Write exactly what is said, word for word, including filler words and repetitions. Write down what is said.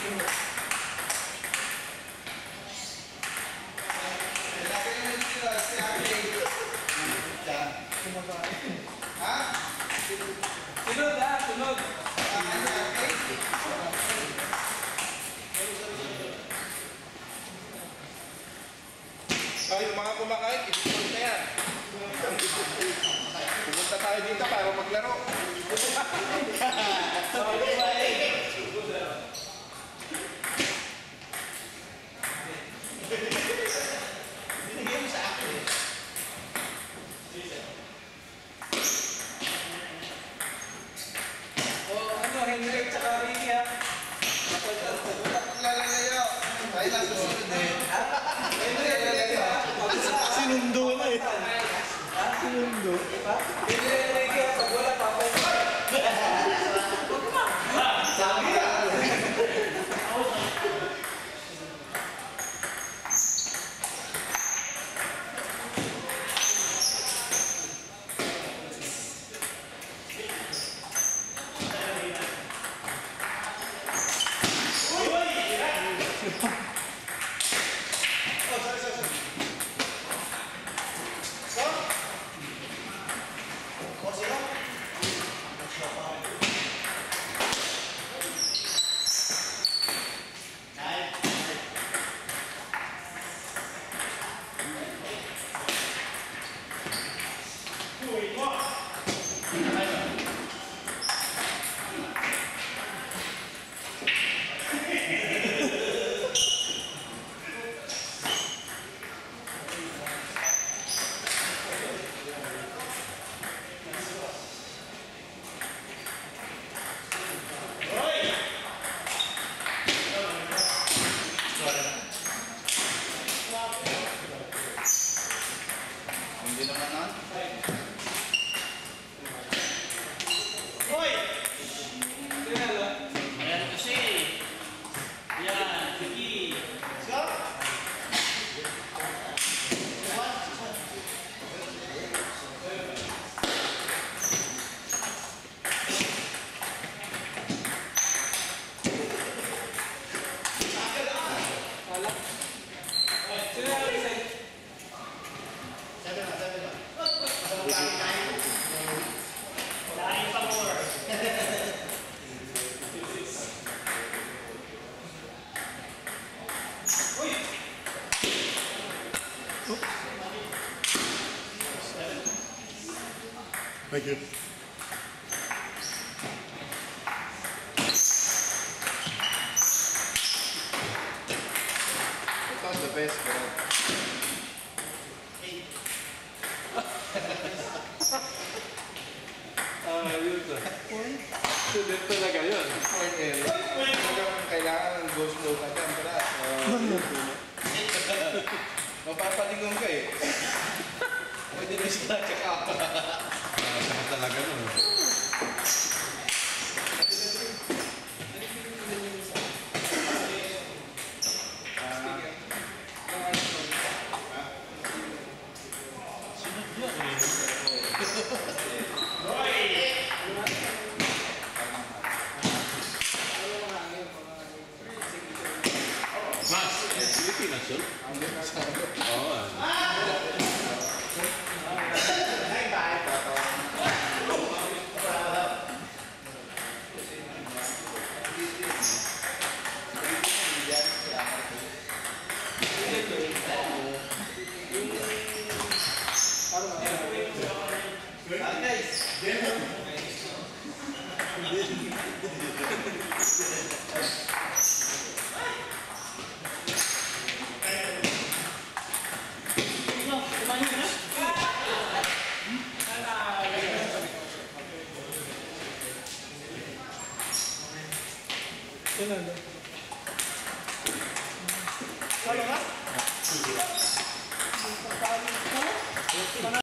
Ha? Sunod ha, sunod. Ay, yung mga kumakain, i-discount na yan. Pumunta tayo dito para maglaro. Binigyan mo sa akin eh. O ano, Henrik tsaka Ricky ha. Lalalayo. Tayo lang susunod eh. Henrik, Ricky ha. Sinundo na eh. Sinundo. Henrik, Ricky ha. Pag wala, papay. Sabi ka. Hindi naman na. Hoy! Tinalo. Ayan kasi. Yan, sige. Go! Tinalo isa. Sabi na, sabi na. Dahil pa more. Uy! Thank you. Ito ang the best, bro. Ah, yun to. Sunod talaga yun. Point area. Talagang kailangan ng go slow ka dyan, para. Mapapalingon ka eh. Pwede na sila check out. Masama talaga nun. Mas, Pilipinas yun? Oo. Tinalo.